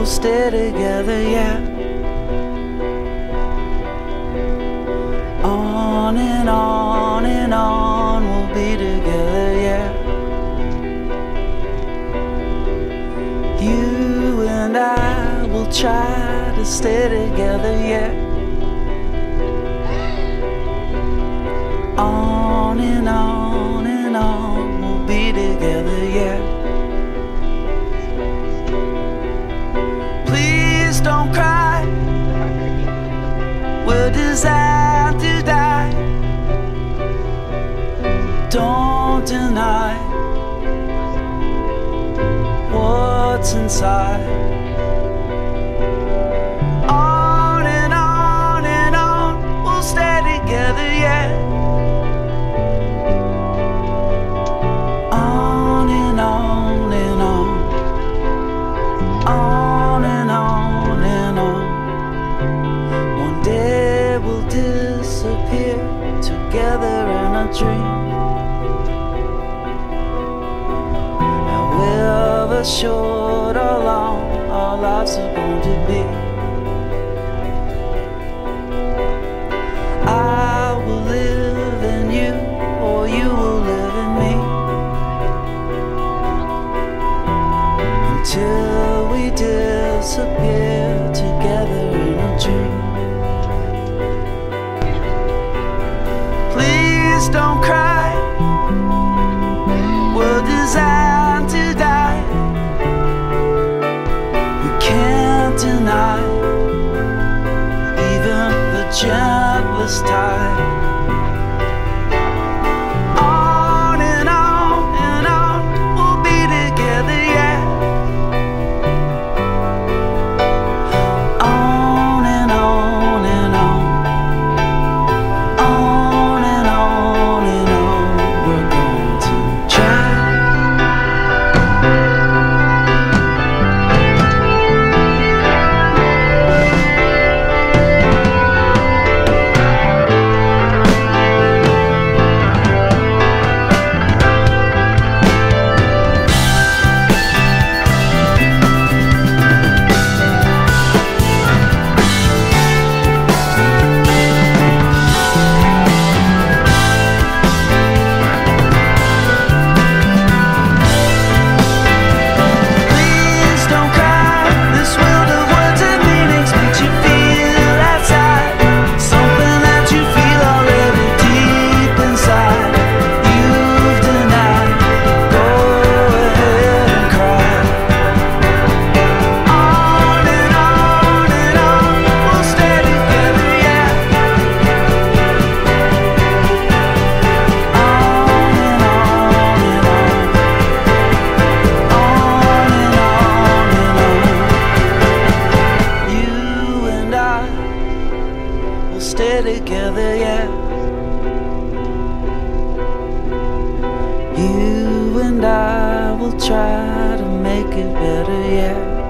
we'll stay together, yeah. On and on and on, we'll be together, yeah. You and I will try to stay together, yeah. On and on and on, we'll be together, yeah. Please don't cry, we're designed to die. Don't deny what's inside. On and on, we'll stay together, yeah. On and on and on, on and on and on. One day we'll disappear together in a dream. However short or long our lives are going to be, I will live in you, or you will live in me, until we disappear together in a dream. Please don't cry, we're designed to die. We can't deny even the gentlest tide. On and on, we'll be together, yeah. On and on and on, on and on and on, we're going to try. Stay together, yeah. You and I will try to make it better, yeah.